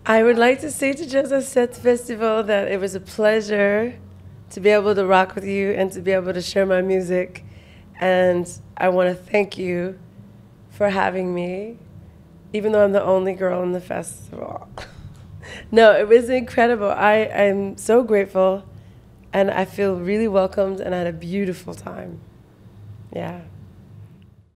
I would like to say to Joseph SETE Festival that it was a pleasure to be able to rock with you and to be able to share my music. And I want to thank you for having me, even though I'm the only girl in the festival. No, it was incredible. I'm so grateful, and I feel really welcomed, and I had a beautiful time. Yeah.